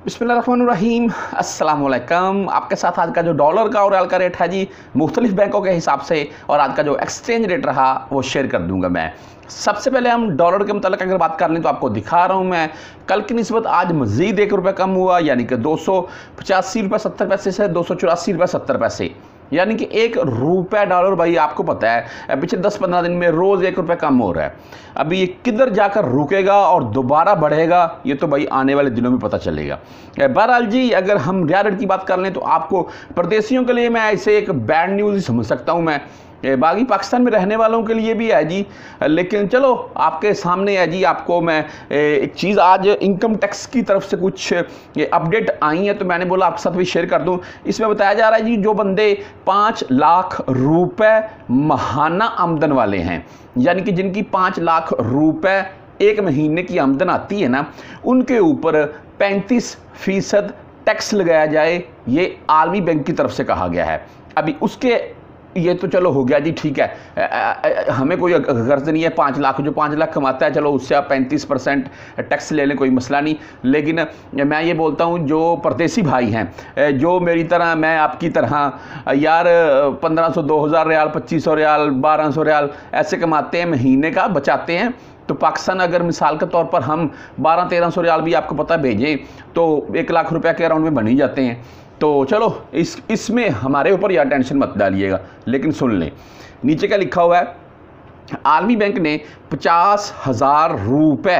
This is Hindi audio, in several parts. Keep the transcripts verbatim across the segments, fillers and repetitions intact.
बिस्मिल्लाहिर्रहमानिर्रहीम अस्सलाम वालेकुम। आपके साथ आज का जो डॉलर का और रियाल का रेट है जी मुख्तलिफ बैंकों के हिसाब से और आज का जो एक्सचेंज रेट रहा वो शेयर कर दूंगा मैं। सबसे पहले हम डॉलर के मतलब अगर बात कर लें तो आपको दिखा रहा हूँ मैं कल की निस्बत आज मज़ीद एक रुपये कम हुआ, यानी कि दो सौ पचासी रुपये सत्तर पैसे से दो सौ चौरासी रुपये सत्तर पैसे, यानी कि एक रुपया डॉलर भाई आपको पता है पिछले दस पंद्रह दिन में रोज़ एक रुपये कम हो रहा है। अभी ये किधर जाकर रुकेगा और दोबारा बढ़ेगा ये तो भाई आने वाले दिनों में पता चलेगा। बहरहाल जी अगर हम रियाल रेट की बात कर लें तो आपको परदेशियों के लिए मैं ऐसे एक बैड न्यूज़ ही समझ सकता हूँ मैं, बाकी पाकिस्तान में रहने वालों के लिए भी है जी, लेकिन चलो आपके सामने है जी। आपको मैं एक चीज़ आज इनकम टैक्स की तरफ से कुछ अपडेट आई है तो मैंने बोला आपके साथ भी शेयर कर दूं। इसमें बताया जा रहा है जी जो बंदे पाँच लाख रुपए माहाना आमदन वाले हैं, यानी कि जिनकी पाँच लाख रुपए एक महीने की आमदन आती है ना, उनके ऊपर पैंतीस फीसद टैक्स लगाया जाए, ये आलमी बैंक की तरफ से कहा गया है। अभी उसके ये तो चलो हो गया जी, ठीक है, हमें कोई गर्ज नहीं है, पाँच लाख जो पाँच लाख कमाता है चलो उससे आप पैंतीस परसेंट टैक्स ले लें, कोई मसला नहीं। लेकिन मैं ये बोलता हूँ जो परदेसी भाई हैं, जो मेरी तरह मैं आपकी तरह यार पंद्रह सौ दो हज़ार रियाल पच्चीस सौ रियाल बारह सौ रियाल ऐसे कमाते हैं, महीने का बचाते हैं, तो पाकिस्तान अगर मिसाल के तौर पर हम बारह तेरह सौ रियाल भी आपको पता भेजें तो एक लाख रुपये के अराउंड में बन ही जाते हैं। तो चलो इस इसमें हमारे ऊपर यार टेंशन मत डालिएगा। लेकिन सुन लें नीचे क्या लिखा हुआ है, आलमी बैंक ने पचास हज़ार रुपये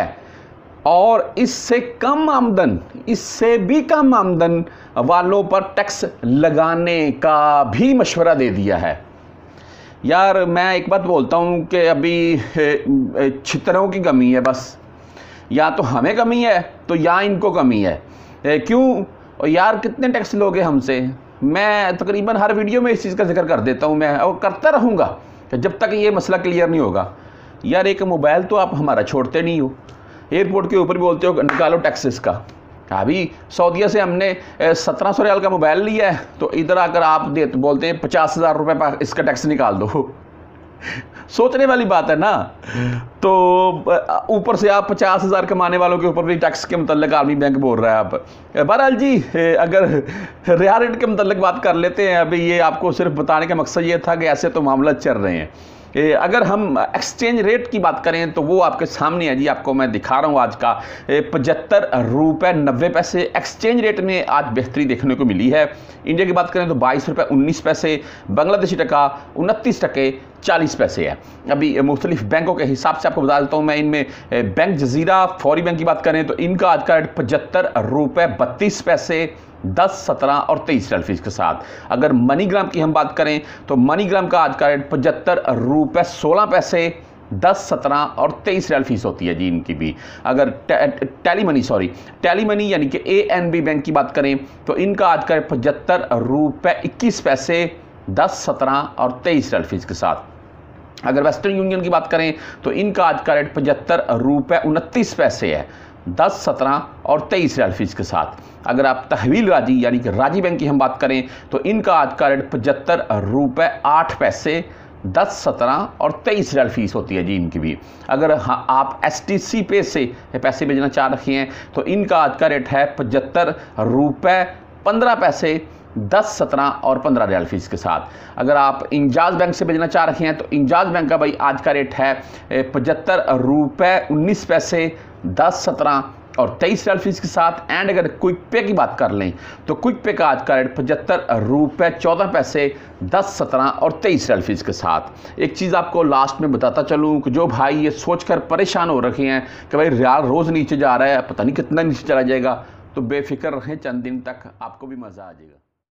और इससे कम आमदन इससे भी कम आमदन वालों पर टैक्स लगाने का भी मशवरा दे दिया है। यार मैं एक बात बोलता हूँ कि अभी छितरों की कमी है, बस या तो हमें कमी है तो या इनको कमी है। क्यों और यार कितने टैक्स लोगे हमसे? मैं तकरीबन हर वीडियो में इस चीज़ का जिक्र कर देता हूँ मैं, और करता रहूँगा जब तक ये मसला क्लियर नहीं होगा। यार एक मोबाइल तो आप हमारा छोड़ते नहीं हो, एयरपोर्ट के ऊपर भी बोलते हो निकालो टैक्स इसका। अभी सऊदीया से हमने सत्रह सौ रियाल का मोबाइल लिया है तो इधर आकर आप दे बोलते हैं पचास हज़ार रुपये इसका टैक्स निकाल दो। सोचने वाली बात है ना। तो ऊपर से आप पचास हज़ार कमाने वालों के ऊपर भी टैक्स के मतलब आलमी बैंक बोल रहा है आप। बहरहाल जी अगर रियाल रेट के मतलब बात कर लेते हैं, अभी ये आपको सिर्फ बताने का मकसद ये था कि ऐसे तो मामला चल रहे हैं। अगर हम एक्सचेंज रेट की बात करें तो वो आपके सामने है जी, आपको मैं दिखा रहा हूँ आज का पचहत्तर रुपये नब्बे पैसे एक्सचेंज रेट में आज बेहतरी देखने को मिली है। इंडिया की बात करें तो बाईस रुपये उन्नीस पैसे, बांग्लादेशी टका उनतीस टके चालीस पैसे है। अभी मुख्तलिफ बैंकों के हिसाब से आपको बता देता हूँ मैं, इनमें बैंक जजीरा फौरी बैंक की बात करें तो इनका आज का रेट पचहत्तर रुपये बत्तीस पैसे दस सत्रह और तेईस रियाल फीस के साथ। अगर मनीग्राम की हम बात करें तो मनीग्राम का आज का रेट पचहत्तर रुपये सोलह पैसे दस सत्रह और तेईस रियाल फीस होती है जी इनकी भी। अगर tele money sorry tele money यानी कि ए एन बी बैंक की बात करें तो इनका आज का रेट पचहत्तर रुपये इक्कीस पैसे दस सत्रह और तेईस रियाल फीस के साथ। अगर वेस्टर्न यूनियन की बात करें तो इनका आज का रेट पचहत्तर रुपये उनतीस पैसे है दस सत्रह और तेईस रियाल फीस के साथ। अगर आप तहवील राजी यानी कि राजी बैंक की हम बात करें तो इनका आज का रेट पचहत्तर रुपये आठ पैसे दस सत्रह और तेईस रियाल फीस होती है जी इनकी भी। अगर हाँ आप एस टी सी पे से पैसे भेजना चाह रखे हैं तो इनका आज का रेट है पचहत्तर रुपये पंद्रह पैसे दस सत्रह और पंद्रह रियाल फीस के साथ। अगर आप इंजाज बैंक से भेजना चाह रहे हैं तो इंजाज बैंक का भाई आज का रेट है पचहत्तर रुपये उन्नीस पैसे दस सत्रह और तेईस रियाल फीस के साथ। एंड अगर क्विक पे की बात कर लें तो क्विक पे का आज का रेट पचहत्तर रुपये चौदह पैसे दस सत्रह और तेईस रियाल फीस के साथ। एक चीज़ आपको लास्ट में बताता चलूँ कि जो भाई ये सोचकर परेशान हो रखे हैं कि भाई रियाल रोज़ नीचे जा रहा है, पता नहीं कितना नीचे चला जाएगा, तो बेफिक्र रहें, चंद दिन तक आपको भी मज़ा आ जाएगा।